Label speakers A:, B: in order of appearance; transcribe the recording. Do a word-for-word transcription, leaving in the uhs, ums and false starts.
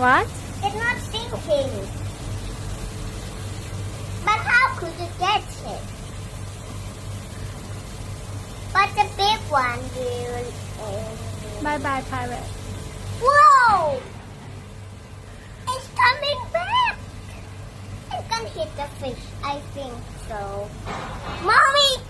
A: What?
B: It's not sinking. But how could you get it? But the big one will... Um...
A: Bye-bye, pirate.
B: Whoa! It's coming back! It's gonna hit the fish, I think so. Mommy!